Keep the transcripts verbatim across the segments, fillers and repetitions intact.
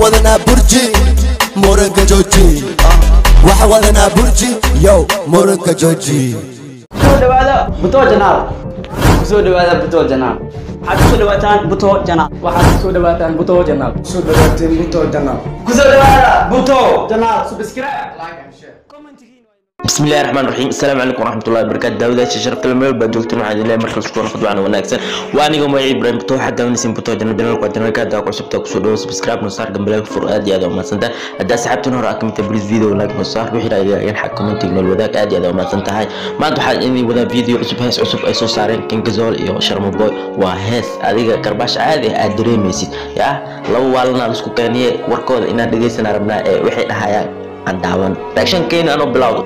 وحوالنا برجي مورنكا جوجي وحوالنا برجي يو مورنكا جوجي كسو دوادا بطو جناب كسو دوادا بطو جناب كسو دواتان بطو جناب كسو دواتان بطو جناب كسو دواتان بطو جناب كسو دوادا بطو جناب سبسكرايب لايك اند شير بسم الله الرحمن الرحيم. السلام عليكم ورحمة الله وبركاته. داود شرفت المال بدولتنا عاد الله مركز كون خدوا عنا وناكسن وأنا قوم معي إبراهيم بتوع حتى ونسيم بتوع جنب بيننا وقتنا كذا وقصبت وقصدوا سبسكرايب نصار جنب لك فرقات يا دوما سنتا أدا سحبت نهار أكمل تبريز فيديو لايك نصار بحير يلحق كومنتي من الوداك أدي يا دوما سنتا هاي ما أنتو حاجة إني ودا فيديو عصب هاس عصب أيسو صارين كين كزول يو شرم بوي وهاس أديك كرباش عادي أدري ميسي يا لو والنا نسكو كانية وركود إن أدري سنربنا وحيد هاي عنداون رياكشن كين أنا بلاو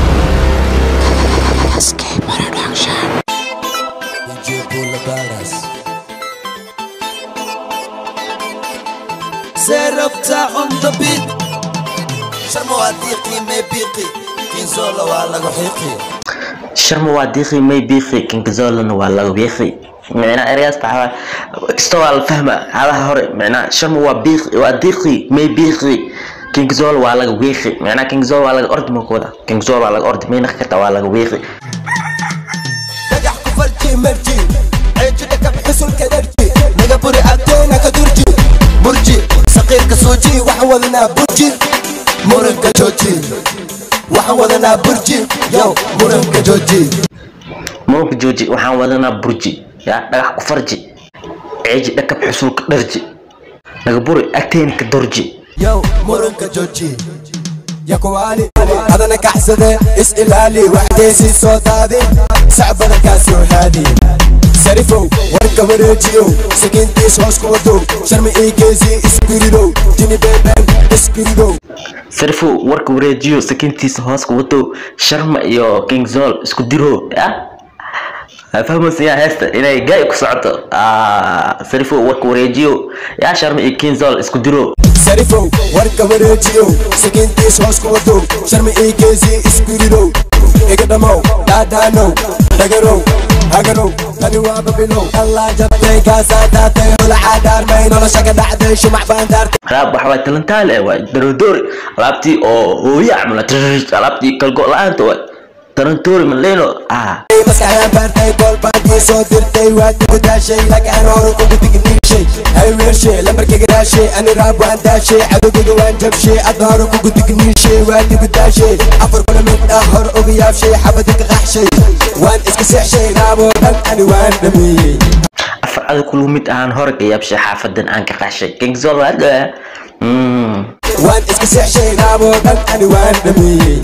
Escape Production. D J Bulabaras. Serapta on the beat. Sharmo Adiqi may biqi. Kinzola wala guhiqi. Sharmo Adiqi may biqi. Kinzola wala guhiqi. معنا أرياس تعال استوى الفهم على هوري معنا شرمو وبيقي وأديقي مي بيقي كينغزول ولا ويخي معنا كينغزول ولا أرض مكودا كينغزول ولا أرض مين خكتا ولا ويخي نجح كفرتي مرجي عيجتك بحسن كدرجي نجبري أبتينا كدرجي برجي صغير كسوجي وحولنا برجي مورنكا جوجي وحولنا برجي يو مورنكا جوجي مورنكا جوجي وحولنا برجي يا نجح كفرجي عيجتك بحسن كدرجي نجبري أبتينا كدرجي يو مورنكا جوجي يا كوالي هذا انا كحسده اسال علي وحديسي صوت هذه صعب انا كاسي وهادي سرفو وركا ورجيو سكنتي صوص كوتو شرمي ايكيزي اسبيريدو جيني بيبان اسبيريدو سرفو وركا ورجيو سكنتي صوص كوتو شرم يو كينغزول اسكو ديرو يا فهموا سيا هسه إني جاي كسعته آه سرفو وركا ورجيو يا شرم ايكينزول اسكو ديرو سرفو وركا ورجيو سكنتي صوص كوتو شرمي ايكيزي اسبيريدو ايكدمو دادانو دغرو هاجرو تدوا ببلو الله جبتي كاساتاتي والعادار مين ولا شقد عدي شو معبان دار راب وحوي تلنتال ايوا درو دوري لابتي او هو يعمل ترش لابتي كل قول انت ترنتوري من لينو اه بس انا بارتي كل باندي صوتي وقت بدا شيء لك انا ورقم بتقني شيء هاي وير شيء لمرك قرا شيء انا راب وانت شيء عدو وان جاب شيء اظهرك وبتقني شيء وقت بدا شيء افر كل من اخر وغياب شيء حبتك غح شيء وان اسكسح شيء رابو انا وان نمي افر كل ميت ان هورك ياب شيء حافظن ان كغح شيء كينغزول هذا امم وان اسكسح شيء رابو انا وان نمي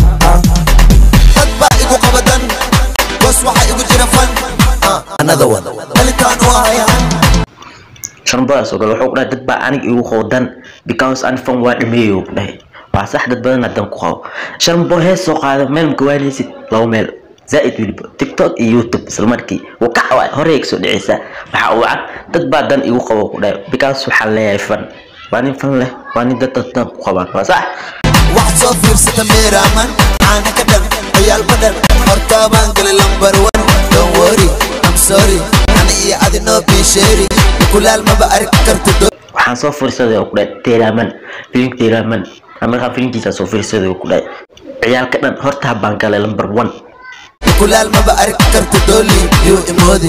igu qabadan bas waxa igu jira fan another one malikan waaya shanbaas oo wuxuu qeexay dad baa aniga igu qowdan because an fan waa dhimeeyo dhahay waa sax dad badan adan ku qaw shanbo hees soo qaado meel ka waaleysid laba meel zaid wiliba tiktok iyo youtube isla markii oo ka xawaa hore igu soo dhicisa waxa uu cad dad baa dan igu qaw ku dhahay because waxa leeyahay fan waan fan leh waan dad dad ku qabaan waa sax wax soo fiirsada meeraman aan ka dhan يا البدن مرتبان قل number one don't worry I'm sorry أنا إيه عادي no be sharing كل ما بعرف كرت waxaan soo fiirsaday oo ku dhaay teeraman filim teeraman ama ka filimkiisa soo fiirsaday oo ku dhaay ciyaalka dhan horta baan galay number one كل ما بعرف كرت دولي يو إمودي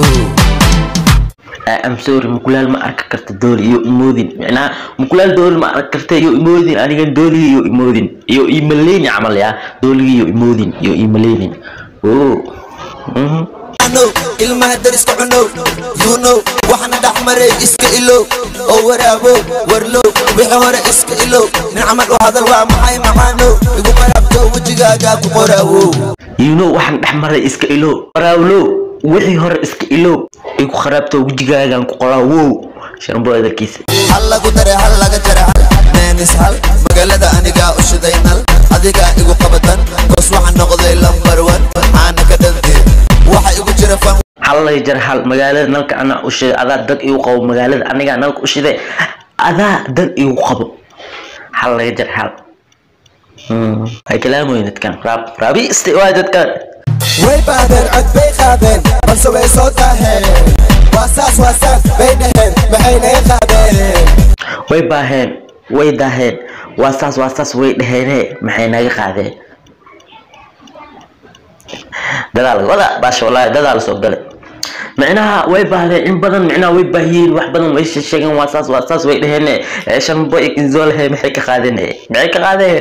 I'm sorry مكلال ما أرك كرت دولي يو إمودين يعني مكلال دولي ما أرك كرت يو إمودين أنا كان دولي يو إمودين يو إيميلين عمل يا دولي يو إمودين يو إيميلين أوه أمم أنا إلما درس كعنو you know وحنا دحمري إسك إلو أو ورابو ورلو بحور إسك إلو نعمل وهذا الوام حي معانو يقول مرابتو وجيجاجا كقراو you know وحنا دحمري إسك إلو وراولو wixii hore iska ilo ay ku kharabto wajigaagan ku qoraa wow sharbo adarkiisa hal lagu daray hal laga jaray meenis hal magaalada aniga u shidaynal adiga igu qabadan goos waxa noqday number one aan ka dhantii waxa igu jira fan hal laga jaray hal magaalada nalka ana u shiday adaa dad igu qabo magaalada aniga nalka u shiday adaa dad igu qabo hal laga jaray hal hmm ay kalaamoynadkan rab rabi istiwaadadkan way baadan cod bay qaadeen balse way soo taaheen waasaas waasaas bay dhaheen maxayna qaadeen way baaheen way daaheen waasaas waasaas way dhaheenee maxay naga qaadeen dadaal wada baash wallahi dadaal soo galay macnaha way baahdeen in badan macnaha way baahiyeen wax badan way sheegeen waasaas waasaas way dhaheenee shan boy kinzool hay maxay ka qaadeen maxay ka qaadeen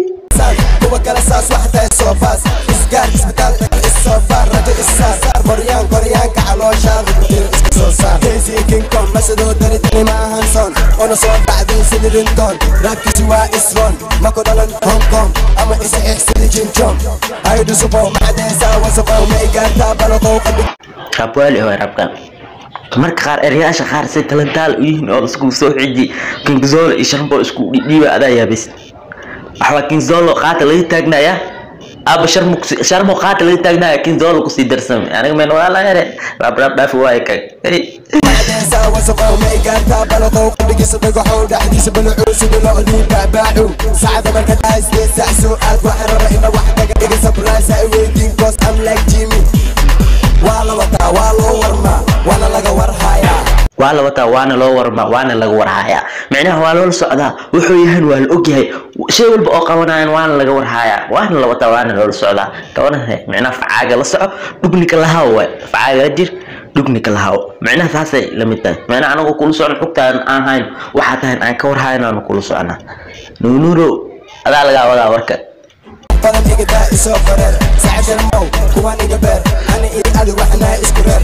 kuwa kala saas waxta soo faas isgaar isbitaalka soo faar rado isaas qoryaan qoryaanka calooshaada iska soo saar keesikin kom masado daridani ma ahan son ona soo dhacday sida rintoon raabkiisi waa isron mako dhalan hong kong ama isaxiix sida jinjom haydu subo macdeesa wasaqow ma igaartaa balaqow qalbi rabwali oo rabkan marka qaar eryaasha qaar si talantaal u yihiin oo isku soo xiji kinzool iyo shanbo isku dhiiba adaa yaabis waxba kinzool qaata laga taagnaya aba sharmo sharmo qaata laga taagnaya kinzool ku sii darsan aniga meen wala yare rab rab dhaaf waay ka macdeesa wasaqow ma igaartaa balaqow qalbigiisa dhagaxow dhaxdiisa balacuu sida loo dhiibaabaacuu saacada marka dhaasdee saacso aad waxaan raba ina wax kaga dhiga surprise ay weydiin cause I'm like Jimmy wala wata wala warma wala laga warhaya wala wata wana loo warma wana laga warhaya macnaha waa loo socdaa wuxuu yahay waa la ogyahay shay walba oo qabanayaan wana laga warhaya wana la wata wana loo socdaa tawanahay macnaha facaaga la soco dhugnika la hawo facaaga jir dhugnika la hawo macnaha taasay la mid tahay macnaha anagu kula socon xogtaan aan hayn waxa tahay aan ka warhayna kula socona nuunuro adaa laga wadaa warka badan iga daa isoo qoreer saacad mow kuwan iga beer ani iyo adi waxnaa isku reer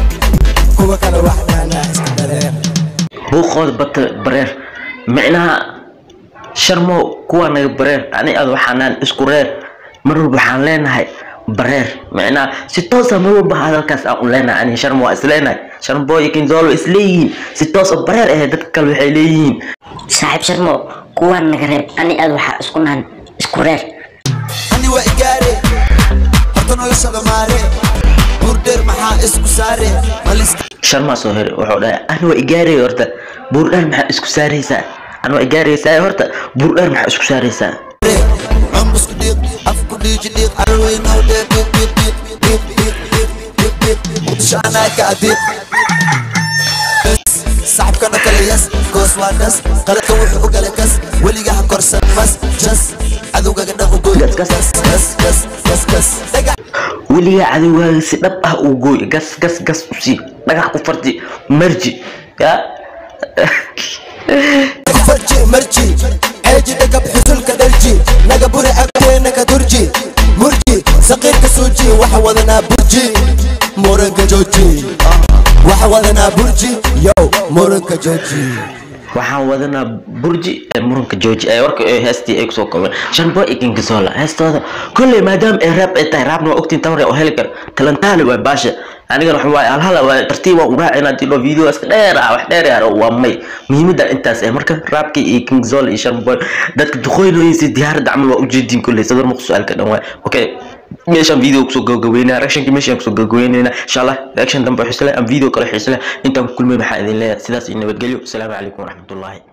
kuwa kale waxnaa isku dareer buuqood bata bareer macnaha sharmo kuwa naga bareer ani adi waxnaan isku reer mar walba waxaan leenahay bareer macnaha si toos ah mar walba hadalkaas aan u leenahay ani sharmo waa isleenahay sharmo iyo kinzool isleeyihiin si toos ah bareer ah dadka kale waxay leeyihiin saaxiib sharmo kuwa naga reer ani adi waxa isku naan isku reer ani waa igaare horta noloshada maare buurdheer maxaa isku saare maliska sharma soo hore wuxuu dhahay ani waa igaare horta buurdheer maxaa isku saaraysaa ani waa igaaraysaa horta buurdheer maxaa isku saaraysaa ambusku dhiiq afku dhiiji dhiiq alweyn oo dheer dhiiq dhiiq dhiiq dhiiq dhiiq dhiiq muqdishaanaa ka adiiq صاحبكنا كلياس كوس وادس قلت وحو قلكس وليها كورسن مس جس عدوغا قدقو قوي كس كس كس كس كس كس وليها عدوغا سيدبها وقوي كس كس كس وسي دقا كفرتي مرجي يا فرجي مرجي عيجي دقا بحزول كدرجي نقا بوري أبتين نقا درجي مرجي سقير كسوجي وحوضنا برجي مورنكا جوجي وحوضنا برجي يو مورنكا جوجي waxaan wadanaa burji muranka jooji ay warka ay heestii ay soo koobeen shanbo ikin kasoola heestooda kulli maadaam ay rap ay tahay rapna ogtiin tawre oo heli kar talantaali way baasha aniga wax waay hal hal way tartiib oo raacina dilo video iska dheer ah wax dheer ah waa may muhiimada intaas ay marka rapki ikin zol iyo shanbo dadka duqoynayeen si diyaarada amal waa u jeedin kulli sadar muq su'aalka dhan way okay meeshan video kusoo gabagabeynaa reaction ki meeshan kusoo gabagabeynaa insha Allah reaction dambe xisle am video kale xisle intaan kulmay maxaa idin leeyahay sidaas in nabadgelyo assalamu alaykum warahmatullahi